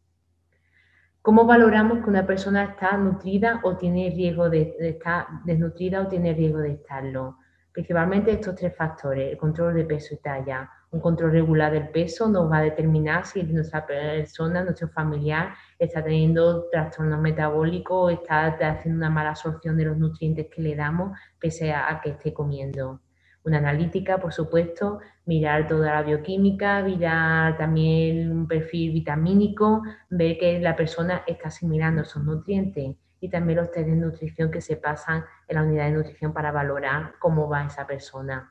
¿Cómo valoramos que una persona está nutrida o tiene riesgo de, de estar desnutrida o tiene riesgo de estarlo? Principalmente estos tres factores, el control de peso y talla. Un control regular del peso nos va a determinar si nuestra persona, nuestro familiar, está teniendo trastornos metabólicos o está haciendo una mala absorción de los nutrientes que le damos pese a que esté comiendo. Una analítica, por supuesto, mirar toda la bioquímica, mirar también un perfil vitamínico, ver que la persona está asimilando esos nutrientes y también los test de nutrición que se pasan en la unidad de nutrición para valorar cómo va esa persona.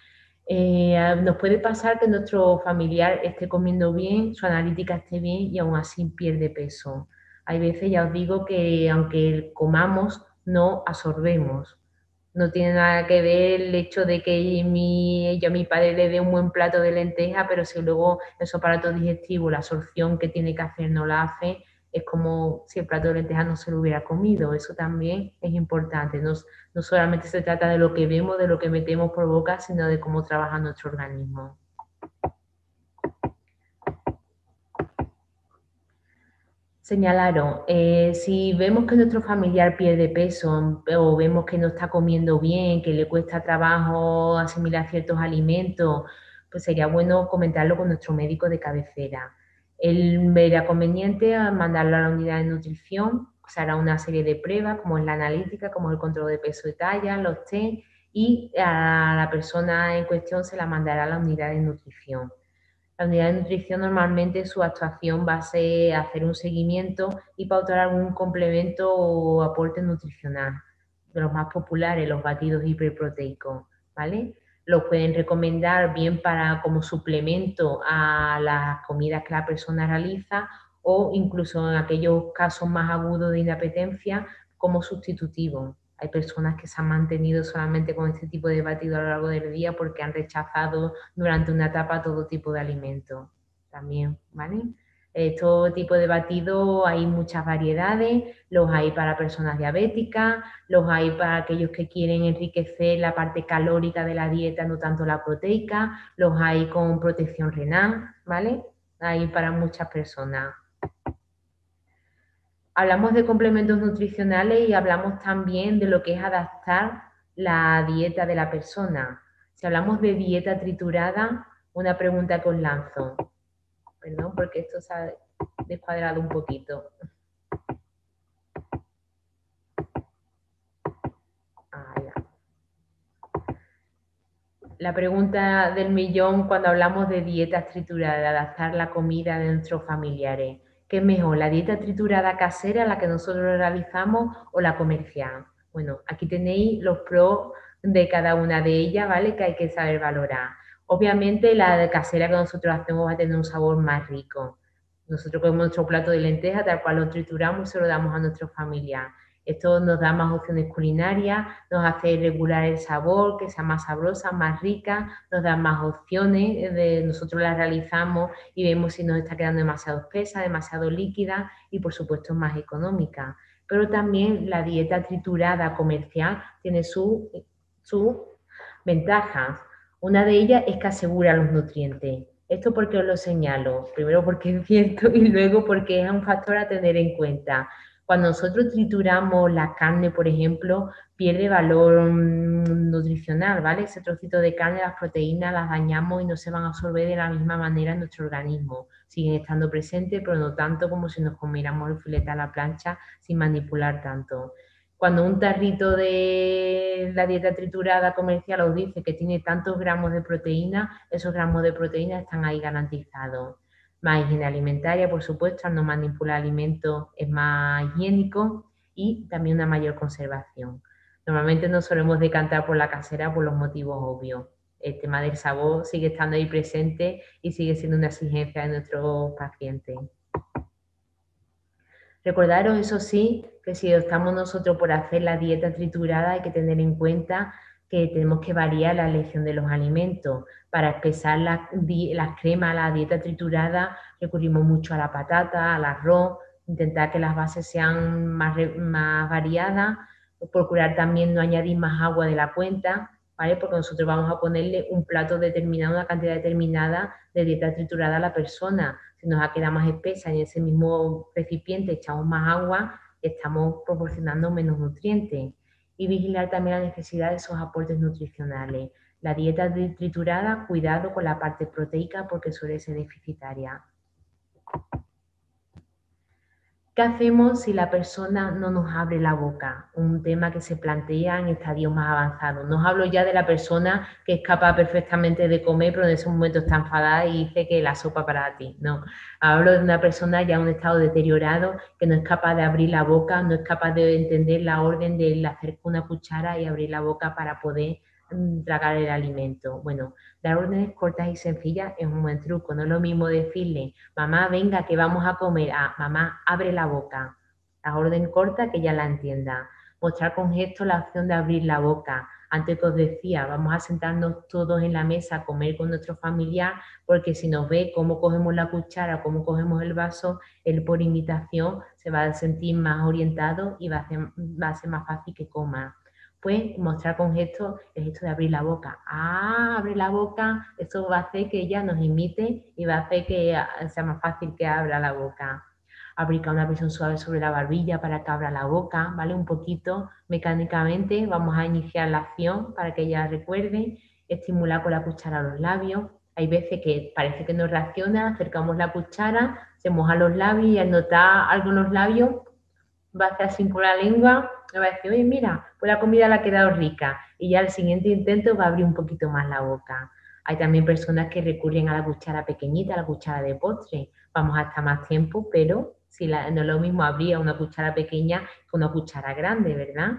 Eh, nos puede pasar que nuestro familiar esté comiendo bien, su analítica esté bien y aún así pierde peso. Hay veces, ya os digo, que aunque comamos, no absorbemos. No tiene nada que ver el hecho de que mi, yo a mi padre le dé un buen plato de lenteja, pero si luego en su aparato digestivo la absorción que tiene que hacer no la hace, es como si el plato de lenteja no se lo hubiera comido. Eso también es importante. No, no solamente se trata de lo que vemos, de lo que metemos por boca, sino de cómo trabaja nuestro organismo. Señalaron, eh, si vemos que nuestro familiar pierde peso o vemos que no está comiendo bien, que le cuesta trabajo asimilar ciertos alimentos, pues sería bueno comentarlo con nuestro médico de cabecera. Él verá conveniente mandarlo a la unidad de nutrición, se hará una serie de pruebas como es la analítica, como el control de peso y talla, los test, y a la persona en cuestión se la mandará a la unidad de nutrición. La unidad de nutrición normalmente su actuación va a ser hacer un seguimiento y pautar algún complemento o aporte nutricional. De los más populares, los batidos hiperproteicos, ¿vale? Los pueden recomendar bien para como suplemento a las comidas que la persona realiza o incluso en aquellos casos más agudos de inapetencia como sustitutivo. Hay personas que se han mantenido solamente con este tipo de batido a lo largo del día porque han rechazado durante una etapa todo tipo de alimentos. También, ¿vale? Este tipo de batidos hay muchas variedades, los hay para personas diabéticas, los hay para aquellos que quieren enriquecer la parte calórica de la dieta, no tanto la proteica, los hay con protección renal, ¿vale? Hay para muchas personas. Hablamos de complementos nutricionales y hablamos también de lo que es adaptar la dieta de la persona. Si hablamos de dieta triturada, una pregunta que os lanzo. Perdón, porque esto se ha descuadrado un poquito. Ah, ya. La pregunta del millón cuando hablamos de dietas trituradas, de adaptar la comida de nuestros familiares. ¿Qué es mejor, la dieta triturada casera, la que nosotros realizamos, o la comercial? Bueno, aquí tenéis los pros de cada una de ellas, ¿vale? Que hay que saber valorar. Obviamente la casera que nosotros hacemos va a tener un sabor más rico. Nosotros comemos nuestro plato de lenteja, tal cual lo trituramos y se lo damos a nuestra familia. Esto nos da más opciones culinarias, nos hace regular el sabor, que sea más sabrosa, más rica, nos da más opciones, de, nosotros las realizamos y vemos si nos está quedando demasiado espesa, demasiado líquida y por supuesto más económica. Pero también la dieta triturada comercial tiene sus su ventajas. Una de ellas es que asegura los nutrientes. ¿Esto por qué os lo señalo? Primero porque es cierto y luego porque es un factor a tener en cuenta. Cuando nosotros trituramos la carne, por ejemplo, pierde valor mmm, nutricional, ¿vale? Ese trocito de carne, las proteínas las dañamos y no se van a absorber de la misma manera en nuestro organismo. Siguen estando presentes, pero no tanto como si nos comiéramos el filete a la plancha sin manipular tanto. Cuando un tarrito de la dieta triturada comercial os dice que tiene tantos gramos de proteína, esos gramos de proteína están ahí garantizados. Más higiene alimentaria, por supuesto, al no manipular alimentos es más higiénico y también una mayor conservación. Normalmente nos solemos decantar por la casera por los motivos obvios. El tema del sabor sigue estando ahí presente y sigue siendo una exigencia de nuestros pacientes. Recordaros, eso sí, que si optamos nosotros por hacer la dieta triturada hay que tener en cuenta que tenemos que variar la elección de los alimentos. Para espesar las la cremas, la dieta triturada, recurrimos mucho a la patata, al arroz, intentar que las bases sean más, más variadas, procurar también no añadir más agua de la cuenta, ¿vale? Porque nosotros vamos a ponerle un plato determinado, una cantidad determinada de dieta triturada a la persona. Si nos ha quedado más espesa y en ese mismo recipiente echamos más agua, estamos proporcionando menos nutrientes. Y vigilar también la necesidad de esos aportes nutricionales. La dieta triturada, cuidado con la parte proteica porque suele ser deficitaria. ¿Qué hacemos si la persona no nos abre la boca? Un tema que se plantea en estadios más avanzados. No os hablo ya de la persona que es capaz perfectamente de comer, pero en ese momento está enfadada y dice que la sopa para ti. No, hablo de una persona ya en un estado deteriorado que no es capaz de abrir la boca, no es capaz de entender la orden de hacer una cuchara y abrir la boca para poder tragar el alimento. Bueno, dar órdenes cortas y sencillas es un buen truco. No es lo mismo decirle, mamá, venga, que vamos a comer, a mamá, abre la boca. La orden corta que ya la entienda. Mostrar con gestos la opción de abrir la boca. Antes que os decía, vamos a sentarnos todos en la mesa a comer con nuestro familiar, porque si nos ve cómo cogemos la cuchara, cómo cogemos el vaso, él por imitación se va a sentir más orientado y va a ser, va a ser más fácil que coma. Pues mostrar con gestos el gesto de abrir la boca. Ah, abre la boca, eso va a hacer que ella nos imite y va a hacer que sea más fácil que abra la boca. Aplicar una presión suave sobre la barbilla para que abra la boca, ¿vale? Un poquito mecánicamente. Vamos a iniciar la acción para que ella recuerde. Estimular con la cuchara los labios. Hay veces que parece que no reacciona, acercamos la cuchara, se moja los labios y al notar algo en los labios va a hacer así con la lengua, va a decir, oye, mira, pues la comida le ha quedado rica. Y ya al siguiente intento va a abrir un poquito más la boca. Hay también personas que recurren a la cuchara pequeñita, a la cuchara de postre. Vamos a estar más tiempo, pero si la, no es lo mismo abrir una cuchara pequeña que una cuchara grande, ¿verdad?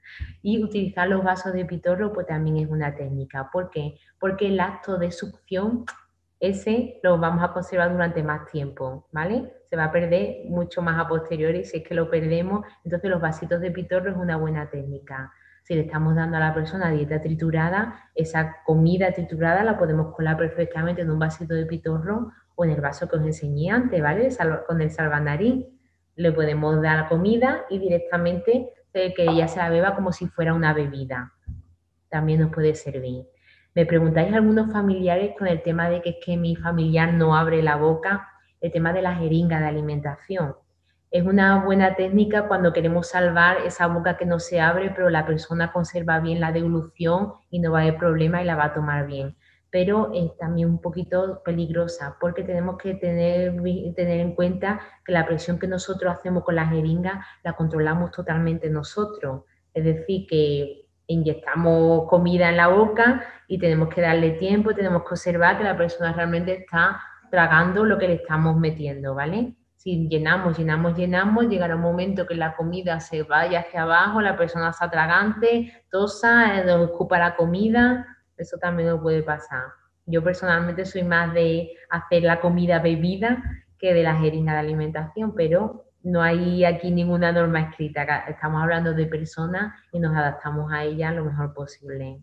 Y utilizar los vasos de pitorro pues también es una técnica. ¿Por qué? Porque el acto de succión, ese lo vamos a conservar durante más tiempo, ¿vale? Se va a perder mucho más a posteriori si es que lo perdemos. Entonces los vasitos de pitorro es una buena técnica. Si le estamos dando a la persona dieta triturada, esa comida triturada la podemos colar perfectamente en un vasito de pitorro o en el vaso que os enseñé antes, ¿vale? Con el salvanarín. Le podemos dar la comida y directamente que ella se la beba como si fuera una bebida. También nos puede servir. Me preguntáis algunos familiares con el tema de que es que mi familiar no abre la boca, el tema de la jeringa de alimentación. Es una buena técnica cuando queremos salvar esa boca que no se abre, pero la persona conserva bien la devolución y no va a haber problema y la va a tomar bien. Pero es también un poquito peligrosa porque tenemos que tener, tener en cuenta que la presión que nosotros hacemos con la jeringa la controlamos totalmente nosotros. Es decir, que inyectamos comida en la boca y tenemos que darle tiempo, tenemos que observar que la persona realmente está tragando lo que le estamos metiendo, ¿vale? Si llenamos, llenamos, llenamos, llegará un momento que la comida se vaya hacia abajo, la persona se atragante, tosa, nos ocupa la comida, eso también nos puede pasar. Yo personalmente soy más de hacer la comida bebida que de la jeringa de alimentación, pero no hay aquí ninguna norma escrita, estamos hablando de personas y nos adaptamos a ellas lo mejor posible.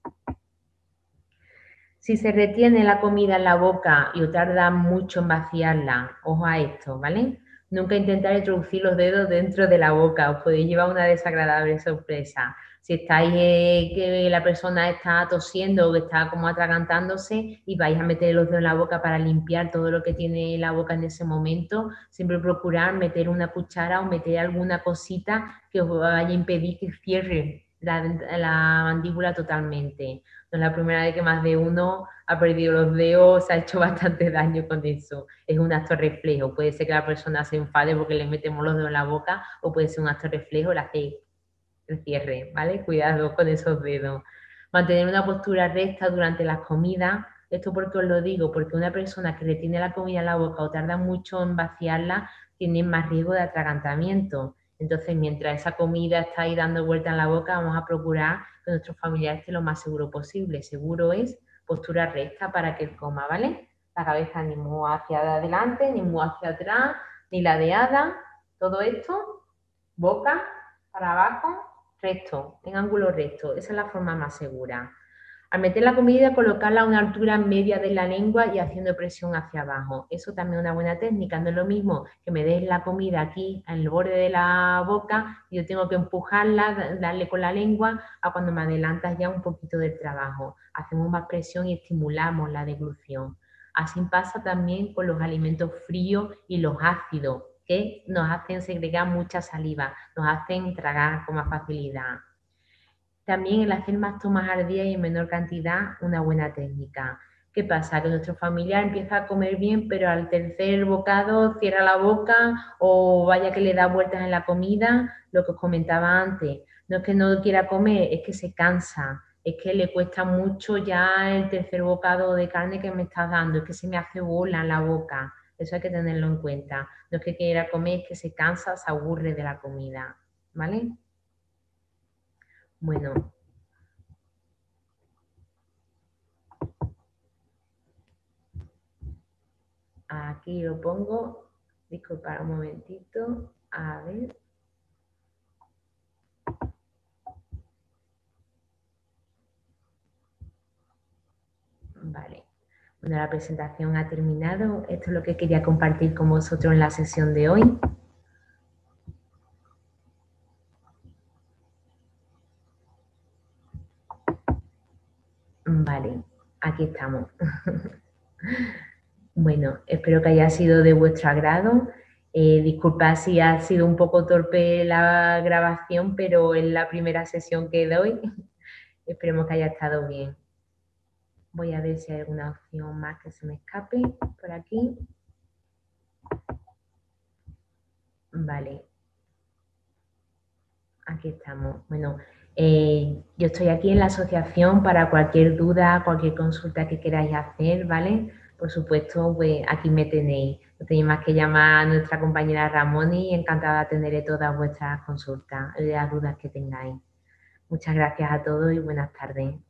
Si se retiene la comida en la boca y tarda mucho en vaciarla, ojo a esto, ¿vale? Nunca intentar introducir los dedos dentro de la boca, os podéis llevar una desagradable sorpresa. Si estáis, eh, que la persona está tosiendo o que está como atragantándose y vais a meter los dedos en la boca para limpiar todo lo que tiene la boca en ese momento, siempre procurar meter una cuchara o meter alguna cosita que os vaya a impedir que cierre la, la mandíbula totalmente. No es la primera vez que más de uno ha perdido los dedos, se ha hecho bastante daño con eso. Es un acto reflejo. Puede ser que la persona se enfade porque le metemos los dedos en la boca o puede ser un acto reflejo, le hace el cierre, ¿vale? Cuidado con esos dedos. Mantener una postura recta durante las comidas. Esto porque os lo digo, porque una persona que retiene la comida en la boca o tarda mucho en vaciarla tiene más riesgo de atragantamiento. Entonces, mientras esa comida está ahí dando vuelta en la boca, vamos a procurar que nuestro familiar esté lo más seguro posible. Seguro es postura recta para que él coma, ¿vale? La cabeza ni muy hacia adelante, ni muy hacia atrás, ni ladeada. Todo esto, boca para abajo, recto, en ángulo recto. Esa es la forma más segura. Al meter la comida, colocarla a una altura media de la lengua y haciendo presión hacia abajo. Eso también es una buena técnica. No es lo mismo que me des la comida aquí en el borde de la boca y yo tengo que empujarla, darle con la lengua, a cuando me adelantas ya un poquito del trabajo. Hacemos más presión y estimulamos la deglución. Así pasa también con los alimentos fríos y los ácidos, que nos hacen segregar mucha saliva, nos hacen tragar con más facilidad. También el hacer más tomas al día y en menor cantidad, una buena técnica. ¿Qué pasa? Que nuestro familiar empieza a comer bien, pero al tercer bocado cierra la boca o vaya que le da vueltas en la comida, lo que os comentaba antes. No es que no quiera comer, es que se cansa, es que le cuesta mucho ya el tercer bocado de carne que me estás dando, es que se me hace bola en la boca. Eso hay que tenerlo en cuenta. No es que quiera comer, es que se cansa, se aburre de la comida. ¿Vale? Bueno. Aquí lo pongo, disculpad un momentito, a ver. Vale, bueno, la presentación ha terminado. Esto es lo que quería compartir con vosotros en la sesión de hoy. Vale, aquí estamos. Bueno, espero que haya sido de vuestro agrado. Eh, disculpad si ha sido un poco torpe la grabación, pero es la primera sesión que doy. Esperemos que haya estado bien. Voy a ver si hay alguna opción más que se me escape por aquí. Vale. Aquí estamos. Bueno, eh, yo estoy aquí en la asociación para cualquier duda, cualquier consulta que queráis hacer, ¿vale? Por supuesto, pues aquí me tenéis. No tenéis más que llamar a nuestra compañera Ramón y encantada de atenderé todas vuestras consultas y las dudas que tengáis. Muchas gracias a todos y buenas tardes.